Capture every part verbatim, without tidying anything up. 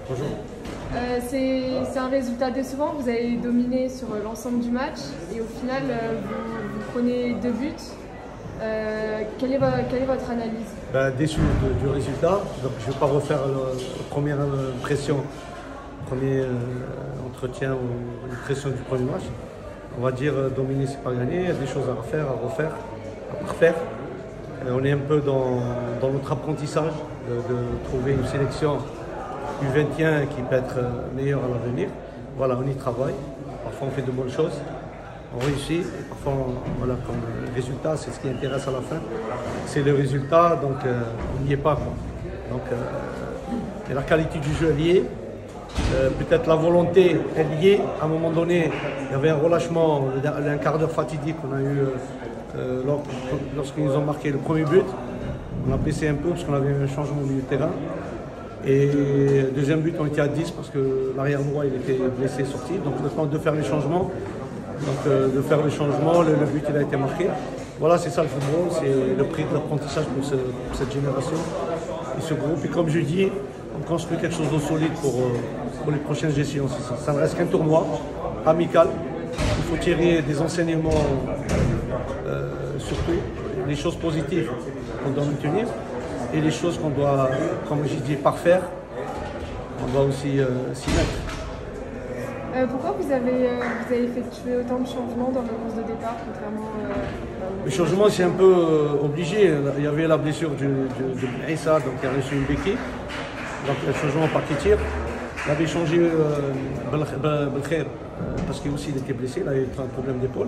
Bonjour. Euh, c'est un résultat décevant, vous avez dominé sur l'ensemble du match et au final euh, vous, vous prenez deux buts. Euh, quelle, est, quelle est votre analyse? Ben, déçu de, du résultat, donc je ne vais pas refaire la première impression, le premier euh, entretien ou l'impression du premier match. On va dire euh, dominer, c'est pas gagner, il y a des choses à refaire, à refaire, à parfaire. Et on est un peu dans, dans notre apprentissage de, de trouver une sélection U vingt et un qui peut être meilleure à l'avenir. Voilà, on y travaille. Parfois on fait de bonnes choses, on réussit. Et parfois, on, voilà, comme résultat, c'est ce qui intéresse à la fin. C'est le résultat, donc euh, on n'y est pas, quoi. Donc, euh, et la qualité du jeu est liée. Euh, Peut-être la volonté est liée. À un moment donné, il y avait un relâchement, un quart d'heure fatidique qu'on a eu euh, lorsqu'ils nous ont marqué le premier but. On a baissé un peu parce qu'on avait un changement au milieu de terrain. Et le deuxième but, on était à dix parce que l'arrière droit il était blessé, sorti. Donc le temps de faire les changements, donc euh, de faire les changements, le, le but il a été marqué. Voilà, c'est ça le football, c'est le prix de l'apprentissage pour, ce, pour cette génération et ce groupe. Et comme je dis, on construit quelque chose de solide pour, pour les prochaines gestions. Ça. ça ne reste qu'un tournoi amical. Il faut tirer des enseignements, euh, surtout les choses positives qu'on doit maintenir. Et les choses qu'on doit, comme j'ai dit, parfaire, on doit aussi euh, s'y mettre. Euh, pourquoi vous avez, euh, vous avez effectué autant de changements dans le onze de départ, contrairement euh, Le changement, c'est un peu euh, obligé. Il y avait la blessure du, du, de Aïssa, donc il a reçu une béquille. Donc le changement par qui tire. Il avait changé euh, Belkhair, euh, parce qu'il aussi il était blessé, il avait un problème d'épaule.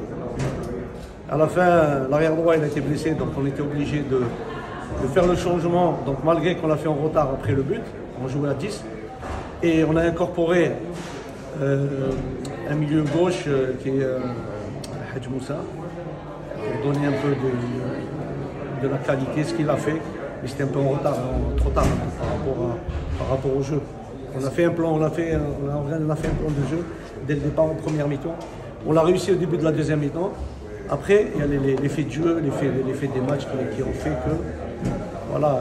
À la fin, l'arrière droit il a été blessé, donc on était obligé de. de faire le changement, donc malgré qu'on l'a fait en retard après le but, on jouait à dix, et on a incorporé euh, un milieu gauche euh, qui est euh, Hadj Moussa, pour donner un peu de, de la qualité, ce qu'il a fait, mais c'était un peu en retard, en, trop tard hein, par, rapport à, par rapport au jeu. On a fait un plan, on a fait, on a, on a fait un plan de jeu dès le départ en première mi-temps. On l'a réussi au début de la deuxième mi-temps. Après, il y a l'effet de jeu, l'effet des matchs qui, qui ont fait que voilà,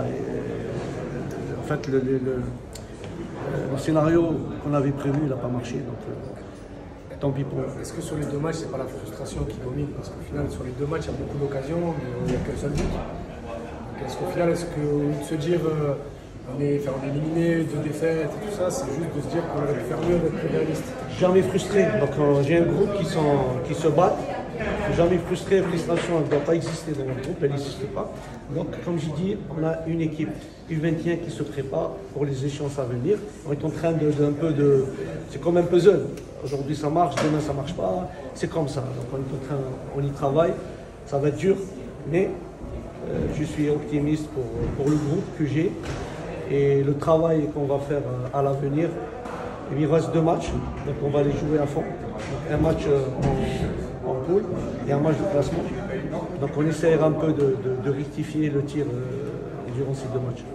et, en fait, le, le, le, le scénario qu'on avait prévu, il n'a pas marché, donc euh, tant pis pour eux. Est-ce que sur les deux matchs, c'est pas la frustration qui domine? Parce qu'au final, sur les deux matchs, il y a beaucoup d'occasions, mais il n'y a qu'un seul but. Est-ce qu'au final, est-ce qu'au lieu de se dire euh, on est, faire éliminer, deux défaites et tout ça, c'est juste de se dire qu'on aurait pu faire mieux, d'être plus réaliste? Jamais frustré, donc euh, j'ai un groupe qui, sont, qui se battent. Jamais frustré, frustration, elle ne doit pas exister dans notre groupe, elle n'existe pas. Donc, comme je dis, on a une équipe U vingt et un qui se prépare pour les échéances à venir. On est en train de, de un peu de. C'est comme un puzzle. Aujourd'hui ça marche, demain ça ne marche pas. C'est comme ça. Donc on est en train, on y travaille. Ça va être dur, mais euh, je suis optimiste pour, pour le groupe que j'ai et le travail qu'on va faire à l'avenir. Il reste deux matchs, donc on va les jouer à fond. Donc, un match en, en poule et un match de classement. Donc on essaiera un peu de, de, de rectifier le tir euh, durant ces deux matchs.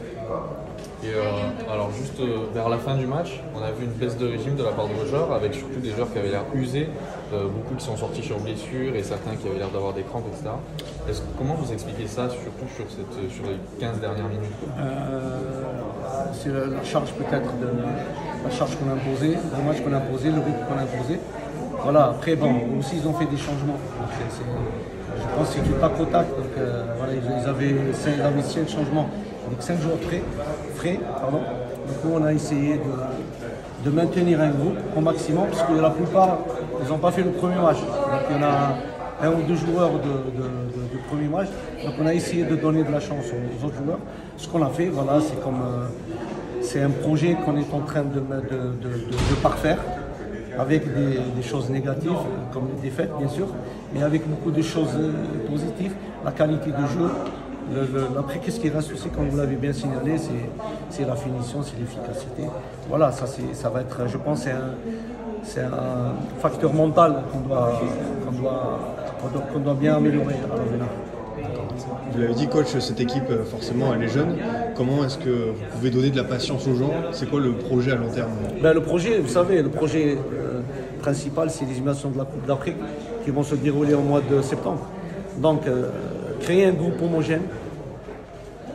Et euh, alors juste euh, vers la fin du match, on a vu une baisse de régime de la part de vos joueurs, avec surtout des joueurs qui avaient l'air usés, euh, beaucoup qui sont sortis sur blessure et certains qui avaient l'air d'avoir des crampes, et cetera. Est-ce, comment vous expliquez ça, surtout sur, cette, sur les quinze dernières minutes? euh, C'est la, la charge peut-être de la charge qu'on a imposée, le match qu'on a imposé, le rythme qu'on a imposé. Voilà, après bon, aussi ils ont fait des changements. Donc, c'est, c'est, je pense que c'est du tac au tac. Donc euh, voilà, ils, ils avaient cinq changements. Donc cinq joueurs frais, frais pardon. Donc nous on a essayé de, de maintenir un groupe au maximum, parce que la plupart, ils n'ont pas fait le premier match. Donc il y en a un ou deux joueurs de, de, de, de premier match. Donc on a essayé de donner de la chance aux autres joueurs. Ce qu'on a fait, voilà, c'est comme euh, c'est un projet qu'on est en train de, de, de, de, de parfaire, avec des, des choses négatives, comme les défaites bien sûr, mais avec beaucoup de choses positives, la qualité de jeu. Le, le, après, qu'est-ce qui reste aussi, comme vous l'avez bien signalé, c'est la finition, c'est l'efficacité. Voilà, ça, ça va être, je pense, c'est un, c'est un facteur mental qu'on doit, qu'on doit, qu'on doit, qu'on doit bien améliorer à l'avenir. Vous l'avez dit, coach, cette équipe, forcément, elle est jeune. Comment est-ce que vous pouvez donner de la patience aux gens? C'est quoi le projet à long terme? Ben, le projet, vous savez, le projet euh, principal, c'est les éliminations de la Coupe d'Afrique qui vont se dérouler au mois de septembre. Donc, euh, créer un groupe homogène,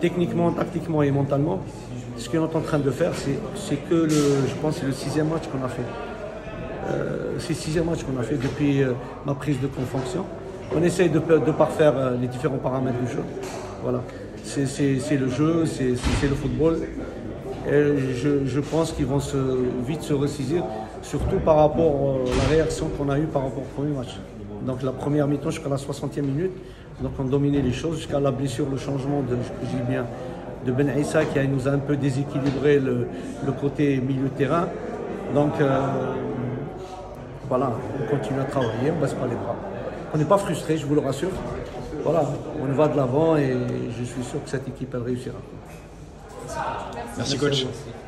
techniquement, tactiquement et mentalement, ce qu'on est en train de faire, c'est que le, je pense, c'est le sixième match qu'on a fait. Euh, c'est le sixième match qu'on a fait depuis euh, ma prise de fonction. On essaye de, de parfaire euh, les différents paramètres du jeu. Voilà. C'est le jeu, c'est le football. Et je, je pense qu'ils vont se, vite se ressaisir, surtout par rapport à la réaction qu'on a eue par rapport au premier match. Donc la première mi-temps jusqu'à la soixantième minute, donc on dominait les choses jusqu'à la blessure, le changement de, je dis bien, de Ben Issa qui nous a un peu déséquilibré le, le côté milieu de terrain. Donc euh, voilà, on continue à travailler, on ne baisse pas les bras. On n'est pas frustré, je vous le rassure. Voilà, on va de l'avant et je suis sûr que cette équipe elle réussira. Merci coach.